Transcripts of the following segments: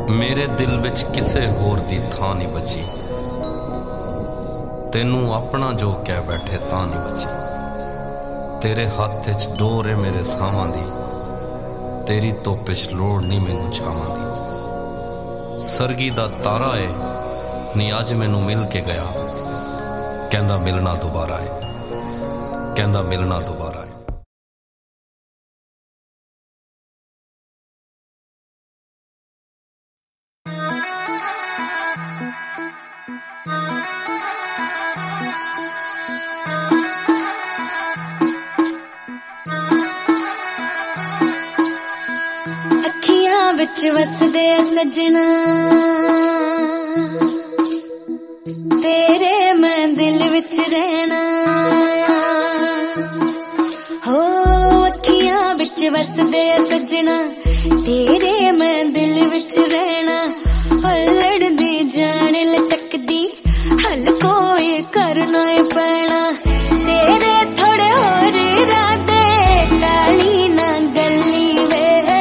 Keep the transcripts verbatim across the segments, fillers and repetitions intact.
मेरे दिल विच किसे होर दी थां नहीं बची, तेनू अपना जो कह बैठे तां नहीं बची। तेरे हाथ च डोर है मेरे सावां दी, तेरी तोपिश लोड़ नहीं मैनू छावां दी। सरगी दा तारा है नी अज मैनू मिल के गया, कहंदा मिलना दोबारा है, कहंदा मिलना दोबारा है। विच वसदे सजना तेरे मैं दिल विच रहना, हो अखियां विच वसदे सजना तेरे मैं दिल विच रहना। लड़दी जान लटकदी हल कोई करना पैना, तेरे थोड़े और इरादे काली ना गली वे,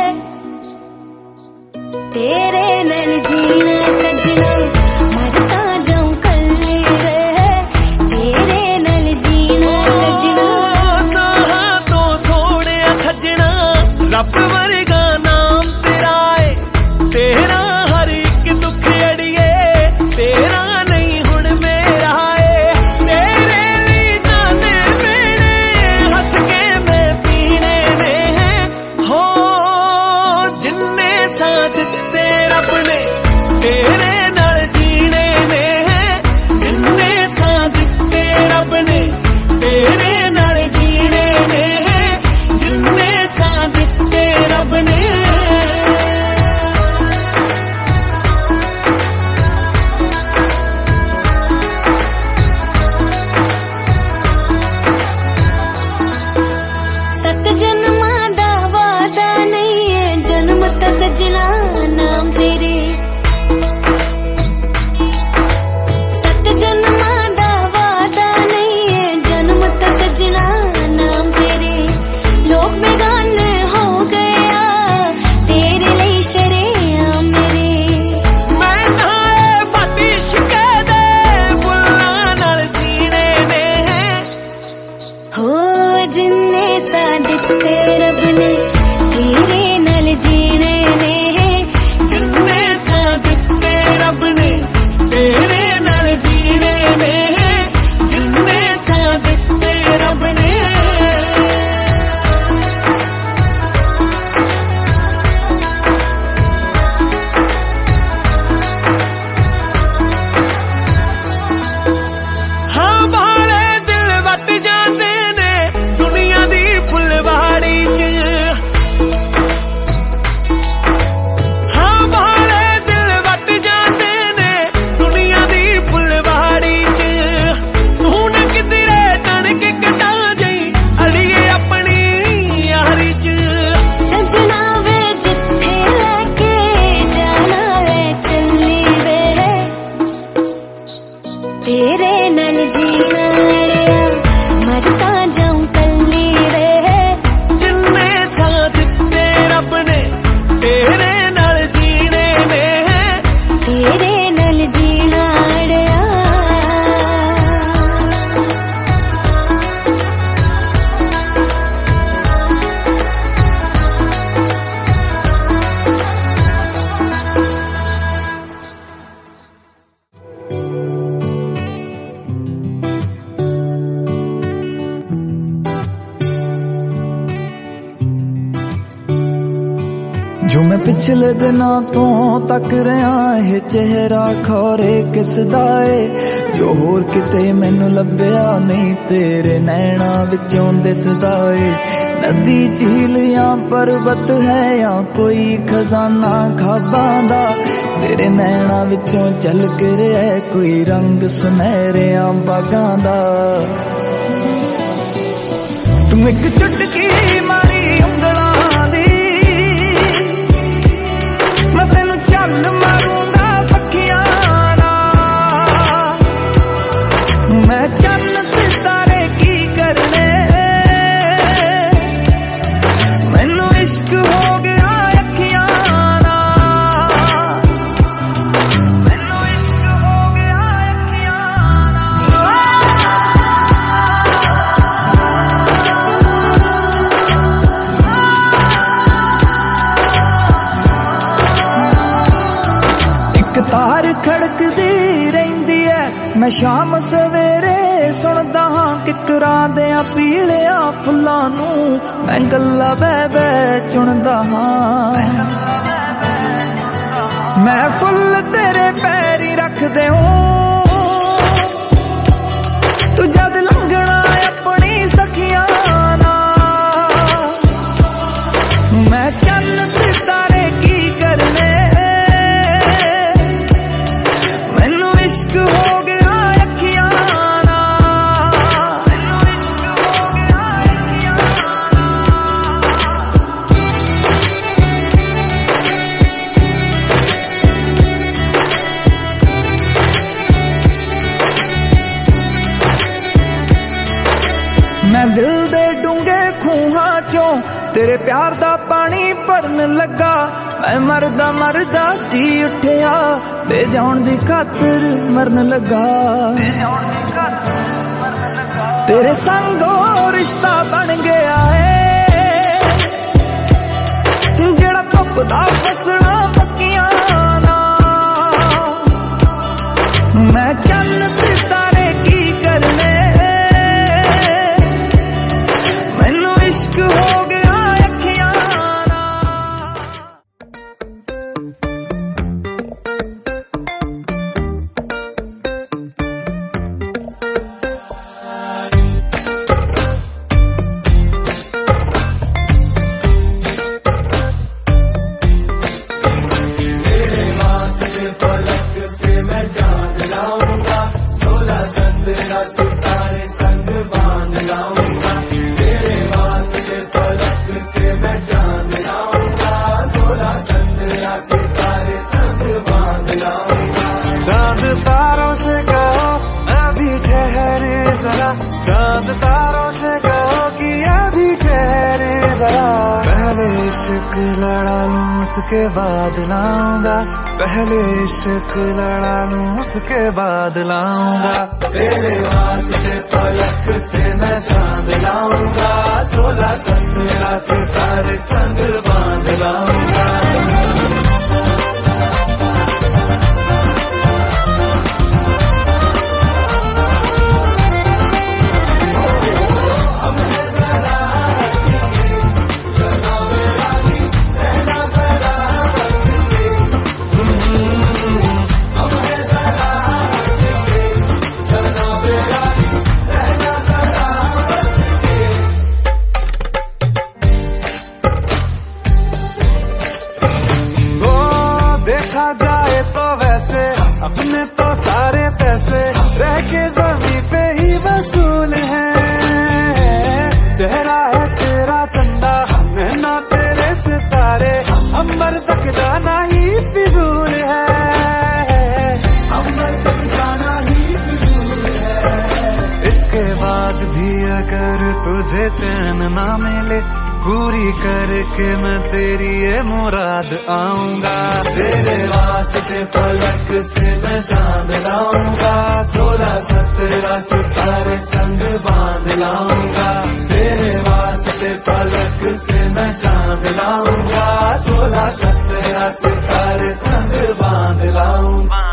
तेरे नल जीना सजना मरता जाऊं कल्ली रे, तेरे नल जीना सजना। कहा तो सोने सजना रब वर्गा नाम तेरा है, तेरा हर एक दुख अड़िए तेरा नहीं हुण मेरा है। तेरे लिए जाने मेरे हंस के मैं पीने ने हैं, हो जिन्ने साथ रब ने तेरे नाल जीने ने हैं, जिन्ने साथ दिते रब ने तेरे नाल जीने ने हैं, जिन्ने साथ दिते रब ने। सत जन्मां दा वादा नहीं है, जन्म ता सजना नाम तेरे। सत जन्मां दा वादा नहीं है, जन्म ता सजना नाम तेरे। लोग बेगाने हो गया तेरे लिए शरेआम मेरे, मैं नाए बतिश के दे बुल्ला नाल जीने ने हैं, हो जिन्ने सा दिते रब ने तेरे नाल जीने ने, जिन्ने साथ दिते रब ने तेरे नाल जीने ने हैं, जिन्ने साथ दिते रब ने। हाँ बाले दिल वट जाते ने दुनिया दी फुलवाड़ी च, हाँ बाले दिल वट जाते ने दुनिया दी फुलवाड़ी च। तू न किधरे तनक कटा जाई अड़िए अपनी यारी च। सजना वे जिथे लेके जाना वे चली वे, तेरे नल जीना लड़िया मरता जाऊं कल्ली वे, जिन्ने साथ दिते रब ने तेरे नाल जीने ने हैं, तेरे नल जीना अड़िया। जो मैं पिछले दिनों तो तक रहा है चेहरा खौरे किसदा है, जो होर किते मैनू लभ्या नहीं तेरे नैना विचों दिसदा है। नदी झील या पर्वत है या कोई खजाना खाबां दा, तेरे नैना विचों चल के रहा कोई रंग सुनहरिया बागां दा। तू एक चुटकी मारी उंगलां दी, मैं तेनू चल मारूंगा पखियां नाल, मैं चल सितारे की करने, मैनू इश्क हो गया अखियां नाल। एक तार खड़कदी रहिंदी है, मैं शाम सवेरे सुनदा हां किकरां दे पीलिया फुल्लां नूं, मैं गल्ला बह बह चुनदा हां। मैं फुल तेरे पैरी रख दे तू जद लंघना अपनी सखियां नाल, मैं चन्न सितारे की करने, मैनू इश्क हो गया अखियां नाल, मैनू इश्क हो गया अखियां नाल। मैं दिल दे डूंगे खूहां चों तेरे प्यार दा पानी भरन लगा, मैं मरदा मरदा जी उठिया ते जान दी खातर मरन लगा, तेरे संगो रिश्ता बन गया है जेड़ा धुपदा फसना पक्कियां नाल, मैं चन्न सितारे की करने, मैनू इश्क हो गया अखियां चांद तारों से कहो कि अभी ठहरे जरा, पहले इश्क लड़ा लूं उसके बाद लाऊंगा, पहले इश्क लड़ा लूं उसके बाद लाऊंगा, तेरे वास्ते फलक से मैं चांद लाऊंगा, सोलह सत्रह सितारे संग बांध लाऊंगा। देखा जाए तो वैसे अपने तो सारे पैसे रह के जमीन पे ही वसूल है, चेहरा है तेरा चंदा नैना तेरे सितारे, अंबर तक जाना ही फिजूल है, अंबर तक जाना ही फिजूल है। इसके बाद भी अगर तुझे चैन ना मिले पूरी करके मैं तेरी ये मुराद आऊंगा, तेरे वास्ते फलक से मैं चांद लाऊंगा, सोलह सत्रह सितारे संग बांध लाऊंगा, तेरे वास्ते फलक से मैं चांद लाऊंगा, सोलह सत्रह सितारे संग बांध लाऊंगा।